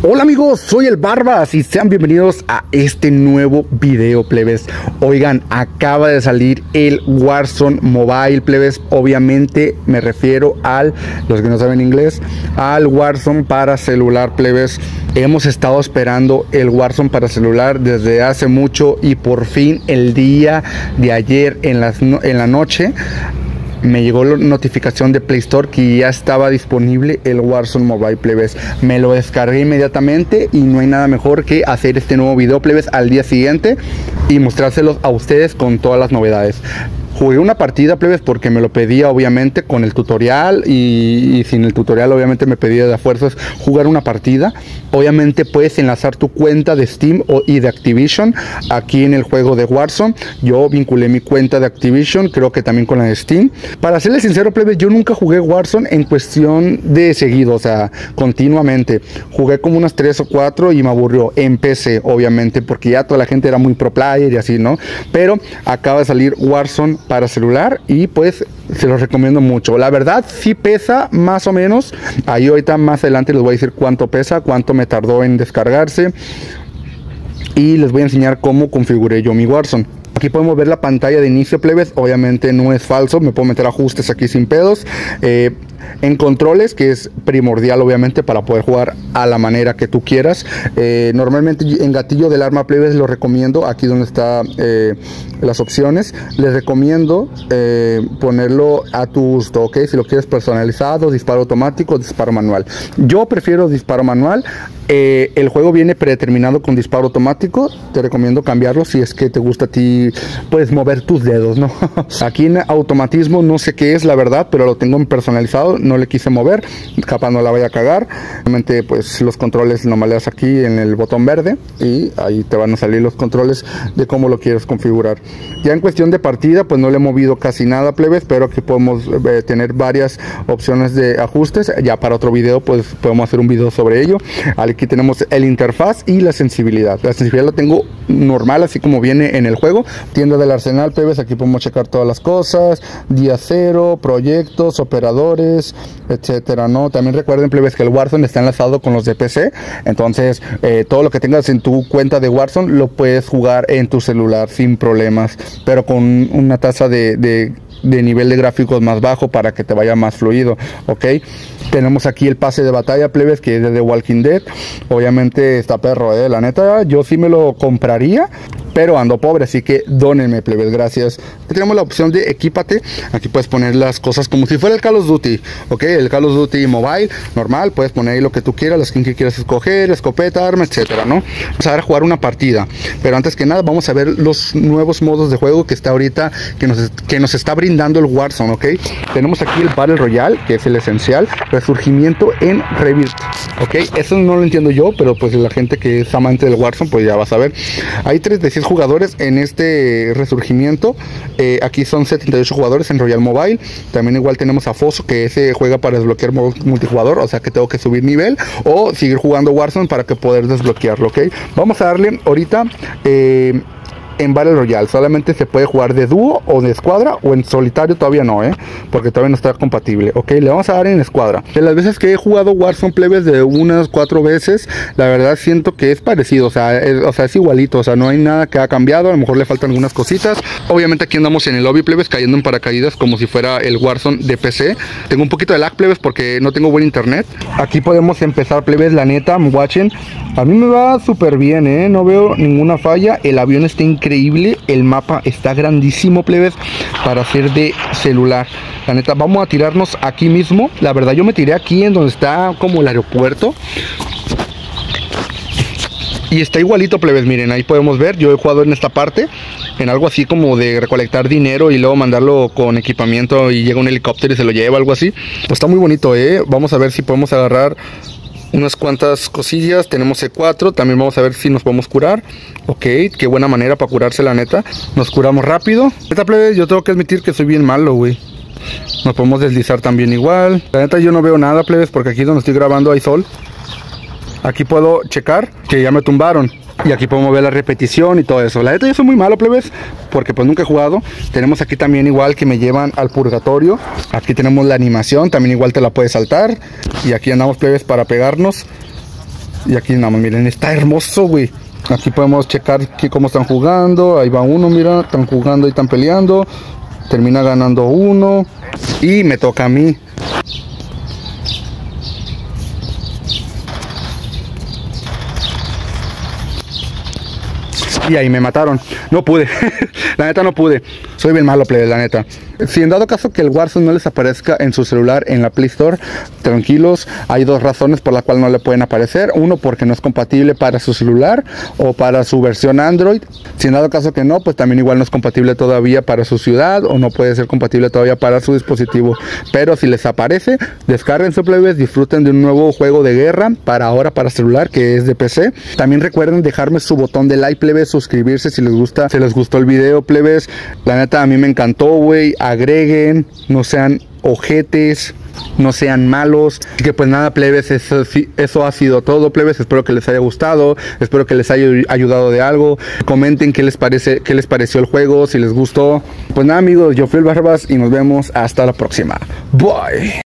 Hola amigos, soy el Barbas y sean bienvenidos a este nuevo video, plebes. Oigan, acaba de salir el Warzone Mobile, plebes. Obviamente me refiero al, los que no saben inglés, al Warzone para celular, plebes. Hemos estado esperando el Warzone para celular desde hace mucho y por fin el día de ayer en la noche me llegó la notificación de Play Store que ya estaba disponible el Warzone Mobile, plebes. Me lo descargué inmediatamente y no hay nada mejor que hacer este nuevo video, plebes, al día siguiente y mostrárselos a ustedes con todas las novedades. Jugué una partida, plebes, porque me lo pedía obviamente con el tutorial y sin el tutorial obviamente me pedía de a fuerzas jugar una partida. Obviamente puedes enlazar tu cuenta de Steam y de Activision aquí en el juego de Warzone. Yo vinculé mi cuenta de Activision, creo que también con la de Steam. Para serles sincero, plebes, yo nunca jugué Warzone en cuestión de seguido, o sea, continuamente. Jugué como unas 3 o 4 y me aburrió en PC, obviamente, porque ya toda la gente era muy pro player y así, ¿no? Pero acaba de salir Warzone para celular y pues se los recomiendo mucho. La verdad sí pesa más o menos. Ahí ahorita más adelante les voy a decir cuánto pesa, cuánto me tardó en descargarse y les voy a enseñar cómo configuré yo mi Warzone. Aquí podemos ver la pantalla de inicio, plebes. Obviamente no es falso, me puedo meter ajustes aquí sin pedos. En controles, que es primordial obviamente para poder jugar a la manera que tú quieras. Normalmente en gatillo del arma, plebes, lo recomiendo aquí donde está las opciones. Les recomiendo ponerlo a tu gusto, ok. Si lo quieres personalizado, disparo automático, disparo manual. Yo prefiero disparo manual. El juego viene predeterminado con disparo automático. Te recomiendo cambiarlo si es que te gusta a ti, puedes mover tus dedos, ¿no? Aquí en automatismo no sé qué es, la verdad, pero lo tengo en personalizado. No le quise mover, capaz no la vaya a cagar. Realmente pues los controles nomás le das aquí en el botón verde y ahí te van a salir los controles de cómo lo quieres configurar. Ya en cuestión de partida pues no le he movido casi nada, plebes, pero aquí podemos tener varias opciones de ajustes. Ya para otro video pues podemos hacer un video sobre ello. Aquí tenemos el interfaz y la sensibilidad. La sensibilidad la tengo normal, así como viene en el juego. Tienda del arsenal, plebes, aquí podemos checar todas las cosas, día cero, proyectos, operadores, etcétera, ¿no? También recuerden, plebes, que el Warzone está enlazado con los de PC. Entonces todo lo que tengas en tu cuenta de Warzone lo puedes jugar en tu celular sin problemas, pero con una tasa de nivel de gráficos más bajo para que te vaya más fluido, ok. Tenemos aquí el pase de batalla, plebes, que es de The Walking Dead. Obviamente está perro, la neta yo sí me lo compraría, pero ando pobre, así que dónenme, plebes, gracias. Aquí tenemos la opción de equípate. Aquí puedes poner las cosas como si fuera el Call of Duty, ok. El Call of Duty Mobile normal, puedes poner ahí lo que tú quieras, la skin que quieras escoger, escopeta, arma, etcétera, ¿no? Vamos a ver a jugar una partida, pero antes que nada vamos a ver los nuevos modos de juego que está ahorita, que nos está brindando el Warzone, ok. Tenemos aquí el Battle Royale, que es el esencial, resurgimiento en Rebuild, ok. Eso no lo entiendo yo, pero pues la gente que es amante del Warzone pues ya va a saber. Hay 36 jugadores en este resurgimiento. Aquí son 78 jugadores en Royal Mobile. También igual tenemos a Foso, que ese juega para desbloquear multijugador, o sea que tengo que subir nivel o seguir jugando Warzone para que poder desbloquearlo, ok. Vamos a darle ahorita en Battle Royale. Solamente se puede jugar de dúo o de escuadra, o en solitario todavía no, porque todavía no está compatible, ok. Le vamos a dar en escuadra. De las veces que he jugado Warzone, plebes, de unas 4 veces, la verdad siento que es parecido, o sea, es igualito, o sea, no hay nada que ha cambiado. A lo mejor le faltan algunas cositas. Obviamente aquí andamos en el lobby, plebes, cayendo en paracaídas como si fuera el Warzone de PC. Tengo un poquito de lag, plebes, porque no tengo buen internet. Aquí podemos empezar, plebes, la neta, I'm watching. A mí me va súper bien, no veo ninguna falla. El avión está increíble, el mapa está grandísimo, plebes, para ser de celular. La neta, vamos a tirarnos aquí mismo. La verdad yo me tiré aquí en donde está como el aeropuerto y está igualito, plebes. Miren, ahí podemos ver, yo he jugado en esta parte, en algo así como de recolectar dinero y luego mandarlo con equipamiento y llega un helicóptero y se lo lleva, algo así. Pues está muy bonito, vamos a ver si podemos agarrar unas cuantas cosillas. Tenemos C4, también vamos a ver si nos podemos curar, ok. Qué buena manera para curarse, la neta. Nos curamos rápido. Esta, plebes, yo tengo que admitir que soy bien malo, güey. Nos podemos deslizar también igual. La neta yo no veo nada, plebes, porque aquí donde estoy grabando hay sol. Aquí puedo checar que ya me tumbaron. Y aquí podemos ver la repetición y todo eso. La neta yo soy muy malo, plebes, porque pues nunca he jugado. Tenemos aquí también igual que me llevan al purgatorio. Aquí tenemos la animación, también igual te la puedes saltar. Y aquí andamos, plebes, para pegarnos. Y aquí nada más, miren, está hermoso, güey. Aquí podemos checar cómo están jugando. Ahí va uno, mira, están jugando y están peleando. Termina ganando uno. Y me toca a mí. Y ahí me mataron. No pude. La neta no pude. Soy bien malo, plebe, la neta. Si en dado caso que el Warzone no les aparezca en su celular en la Play Store, tranquilos, hay dos razones por las cuales no le pueden aparecer. Uno, porque no es compatible para su celular o para su versión Android. Si en dado caso que no, pues también igual no es compatible todavía para su ciudad o no puede ser compatible todavía para su dispositivo. Pero si les aparece, descarguen su plebes, disfruten de un nuevo juego de guerra para ahora para celular que es de PC. También recuerden dejarme su botón de like, plebes, suscribirse si les gusta, si les gustó el video, plebes. La neta a mí me encantó, güey. Agreguen, no sean ojetes, no sean malos. Así que pues nada, plebes, eso ha sido todo, plebes. Espero que les haya gustado, espero que les haya ayudado de algo. Comenten qué les pareció el juego, si les gustó. Pues nada, amigos, yo fui el Barbas y nos vemos hasta la próxima. Bye.